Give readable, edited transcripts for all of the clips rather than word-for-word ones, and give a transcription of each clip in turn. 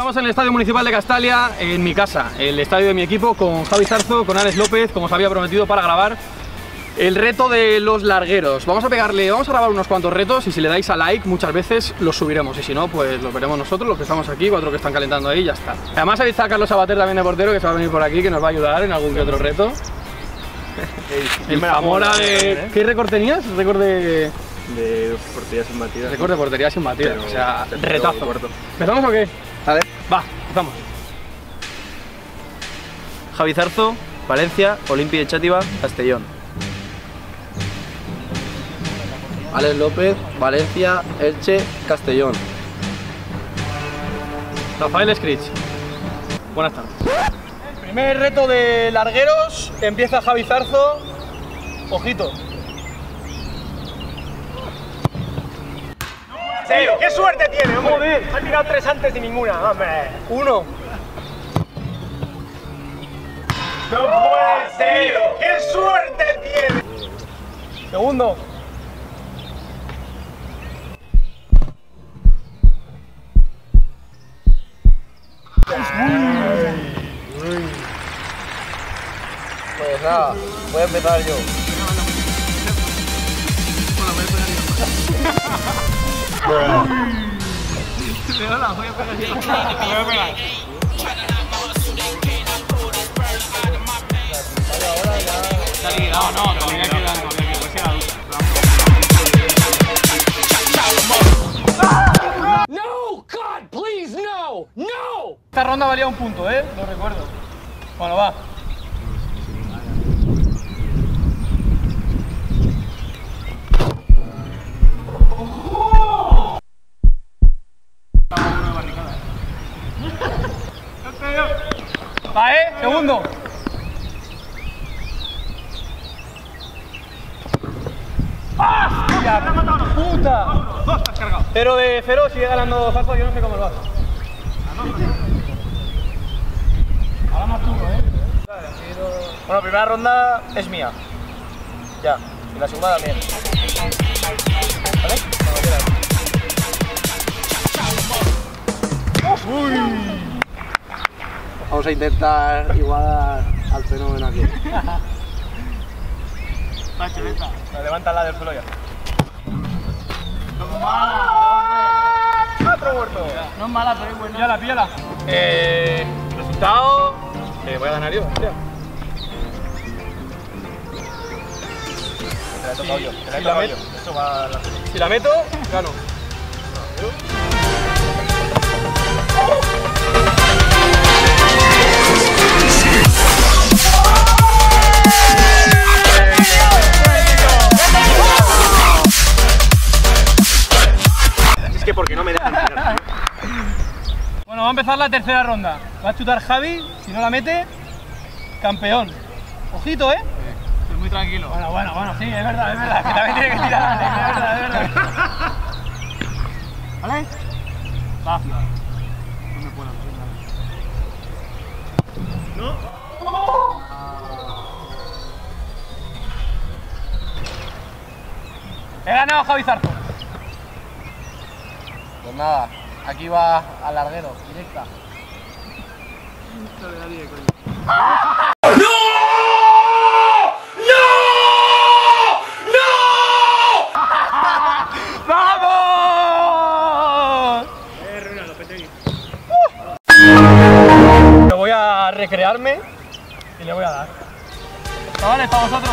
Estamos en el Estadio Municipal de Castalia, en mi casa, el estadio de mi equipo, con Javi Zarzo, con Alex López, como os había prometido, para grabar el reto de los largueros. Vamos a grabar unos cuantos retos y si le dais a like muchas veces los subiremos y si no, pues los veremos nosotros, los que estamos aquí, 4 que están calentando ahí y ya está. Además habéis a Carlos Sabater también de portero, que se va a venir por aquí, que nos va a ayudar en algún que otro reto. El Zamora de... ¿Qué récord tenías? Récord de porterías sin batidas. Récord de porterías sin batidas, o sea, retazo. ¿Empezamos o qué? A ver. Va, empezamos. Javi Zarzo, Valencia, Olimpia de Xàtiva, Castellón. Alex López, Valencia, Elche, Castellón. Rafael Scritch. Buenas tardes. El primer reto de largueros, empieza Javi Zarzo. Ojito. ¿En serio? ¡Qué suerte tiene, hombre! Joder. Ha tirado 3 antes y ninguna, hombre. 1. ¡No puede ser! ¡Qué suerte tiene! Segundo. Pues nada, voy a empezar yo. No, God, please, no, no. Esta ronda valía un punto, lo recuerdo. Bueno, va. Va, segundo. ¡Ah! ¡Puta! 0 de 0, sigue ganando Zarzo, yo no sé cómo lo vas. Ahora más duro, Bueno, primera ronda es mía. Ya, y la segunda también. ¿Vale? Cuando quieras. Vamos a intentar igualar al fenómeno aquí. Va, chuleta. Levántala del suelo ya. ¡Otro muerto! No es mala, pero es buena. Píllala, píllala. Resultado... voy a ganar yo, hostia. Te la he tocado yo. Te la he tocado yo. Esto va a la... Si la meto, gano. Es que porque no me dejan tirar. Bueno, va a empezar la tercera ronda. Va a chutar Javi, si no la mete, campeón. Ojito, Estoy muy tranquilo. Bueno, sí, es verdad, que también tiene que tirar antes, es verdad. ¿Vale? Va. No me puedo. ¿No? He ganado Javi Zarzo. Pues nada, aquí va al larguero, directa. ¡Vamos! Me voy a recrearme y le voy a dar. Chavales, para vosotros.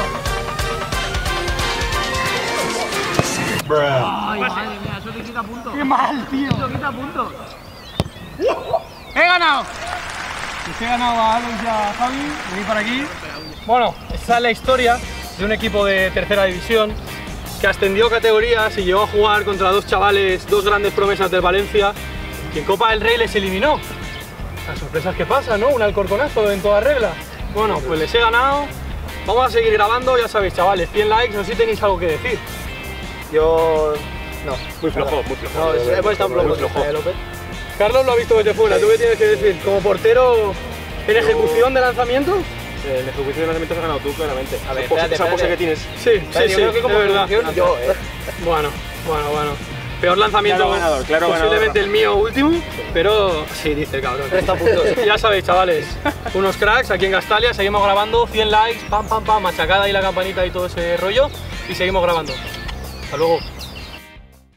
Ay, madre mía, eso te quita puntos. ¡Qué mal, tío! Eso quita puntos. ¡He ganado! Pues he ganado a Alex y a Javi, venid para aquí. Bueno, esta es la historia de un equipo de tercera división que ascendió categorías y llegó a jugar contra dos chavales, dos grandes promesas del Valencia, que en Copa del Rey les eliminó. Las sorpresas que pasan, ¿no? Un alcorconazo en toda regla. Bueno, pues les he ganado. Vamos a seguir grabando, ya sabéis, chavales, 100 likes, no sé si tenéis algo que decir. Yo... no, muy flojo, muy flojo. No, hemos estado muy flojos, flojo. López. Carlos lo ha visto desde fuera, ¿tú qué tienes que decir? Como portero en ejecución de lanzamiento. En ejecución de lanzamientos has ganado tú, claramente. A ver, esa pose espérate. que tienes. Sí, Yo creo que como es verdad. ejecución, yo, Bueno. Peor lanzamiento, Claro ganador, claro posiblemente ganador. el mío último, pero sí, dice el cabrón. Resta puntos. Ya sabéis, chavales, unos cracks aquí en Gastalia, seguimos grabando, 100 likes, pam, pam, pam, machacada y la campanita y todo ese rollo, y seguimos grabando. Hasta luego.